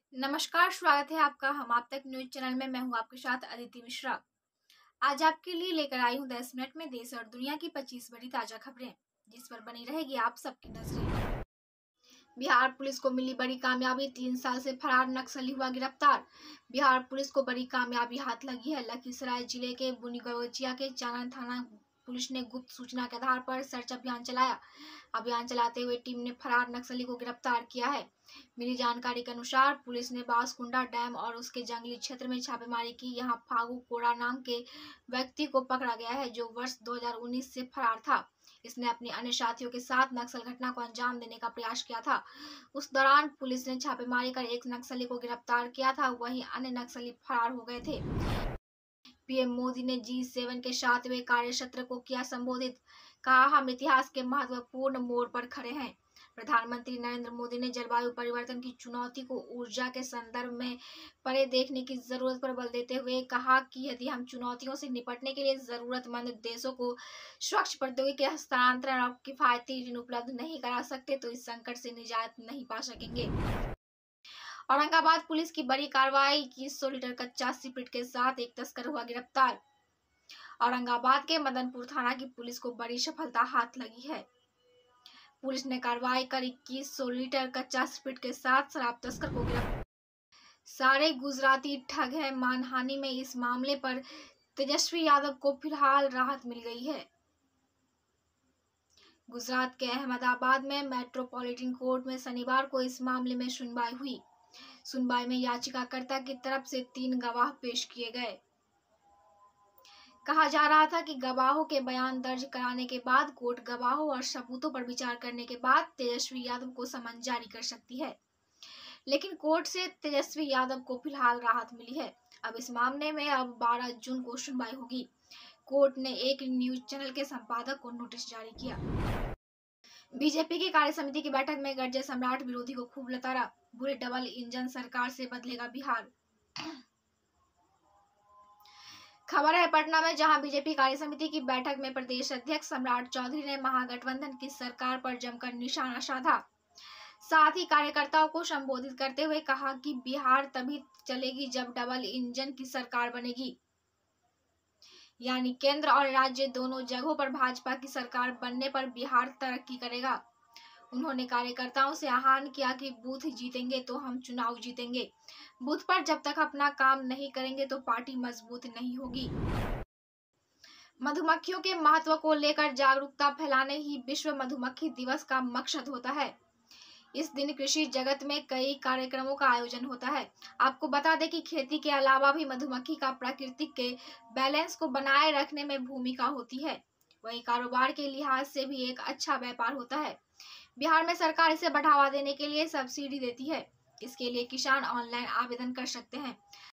नमस्कार, स्वागत है आपका हम आप तक न्यूज चैनल में। मैं हूं आपके साथ अदिति मिश्रा। आज आपके लिए लेकर आई हूं 10 मिनट में देश और दुनिया की 25 बड़ी ताजा खबरें, जिस पर बनी रहेगी आप सबकी नजरें। बिहार पुलिस को मिली बड़ी कामयाबी, 3 साल से फरार नक्सली हुआ गिरफ्तार। बिहार पुलिस को बड़ी कामयाबी हाथ लगी है। लखीसराय जिले के बुनिगवचिया के चानन थाना पुलिस ने गुप्त सूचना के आधार पर सर्च अभियान चलाया। अभियान चलाते हुए टीम ने फरार नक्सली को गिरफ्तार किया है। मिली जानकारी के अनुसार पुलिस ने बांसकुंडा डैम और उसके जंगली क्षेत्र में छापेमारी की। यहां फागू कोड़ा नाम के व्यक्ति को पकड़ा गया है, जो वर्ष 2019 से फरार था। इसने अपने अन्य साथियों के साथ नक्सल घटना को अंजाम देने का प्रयास किया था। उस दौरान पुलिस ने छापेमारी कर एक नक्सली को गिरफ्तार किया था, वहीं अन्य नक्सली फरार हो गए थे। पीएम मोदी ने G7 के 7वें कार्यसत्र को किया संबोधित। कहा, हम इतिहास के महत्वपूर्ण मोड़ पर खड़े हैं। प्रधानमंत्री नरेंद्र मोदी ने जलवायु परिवर्तन की चुनौती को ऊर्जा के संदर्भ में परे देखने की जरूरत पर बल देते हुए कहा कि यदि हम चुनौतियों से निपटने के लिए जरूरतमंद देशों को स्वच्छ प्रौद्योगिकी के हस्तांतरण और किफायती ऋण उपलब्ध नहीं करा सकते तो इस संकट से निजात नहीं पा सकेंगे। औरंगाबाद पुलिस की बड़ी कार्रवाई, 2100 लीटर कच्चा सिगरेट के साथ एक तस्कर हुआ गिरफ्तार। औरंगाबाद के मदनपुर थाना की पुलिस को बड़ी सफलता हाथ लगी है। पुलिस ने कार्रवाई कर 2100 लीटर कच्चा सिगरेट के साथ शराब तस्कर को गिरफ्तार। सारे गुजराती ठग है मानहानि में इस मामले पर तेजस्वी यादव को फिलहाल राहत मिल गई है। गुजरात के अहमदाबाद में मेट्रोपॉलिटन कोर्ट में शनिवार को इस मामले में सुनवाई हुई। सुनवाई में याचिकाकर्ता की तरफ से 3 गवाह पेश किए गए। कहा जा रहा था कि गवाहों के बयान दर्ज कराने के बाद कोर्ट गवाहों और सबूतों पर विचार करने के बाद तेजस्वी यादव को समन जारी कर सकती है, लेकिन कोर्ट से तेजस्वी यादव को फिलहाल राहत मिली है। अब इस मामले में अब 12 जून को सुनवाई होगी। कोर्ट ने एक न्यूज चैनल के संपादक को नोटिस जारी किया। बीजेपी की कार्य समिति की बैठक में गरजे सम्राट, विरोधी को खूब लताड़ा। बुरे डबल इंजन सरकार से बदलेगा बिहार। खबर है पटना में, जहां बीजेपी कार्य समिति की बैठक में प्रदेश अध्यक्ष सम्राट चौधरी ने महागठबंधन की सरकार पर जमकर निशाना साधा। साथ ही कार्यकर्ताओं को संबोधित करते हुए कहा कि बिहार तभी चलेगी जब डबल इंजन की सरकार बनेगी, यानी केंद्र और राज्य दोनों जगहों पर भाजपा की सरकार बनने पर बिहार तरक्की करेगा। उन्होंने कार्यकर्ताओं से आह्वान किया कि बूथ जीतेंगे तो हम चुनाव जीतेंगे। बूथ पर जब तक अपना काम नहीं करेंगे तो पार्टी मजबूत नहीं होगी। मधुमक्खियों के महत्व को लेकर जागरूकता फैलाने ही विश्व मधुमक्खी दिवस का मकसद होता है। इस दिन कृषि जगत में कई कार्यक्रमों का आयोजन होता है। आपको बता दें कि खेती के अलावा भी मधुमक्खी का प्रकृति के बैलेंस को बनाए रखने में भूमिका होती है। वहीं कारोबार के लिहाज से भी एक अच्छा व्यापार होता है। बिहार में सरकार इसे बढ़ावा देने के लिए सब्सिडी देती है। इसके लिए किसान ऑनलाइन आवेदन कर सकते हैं।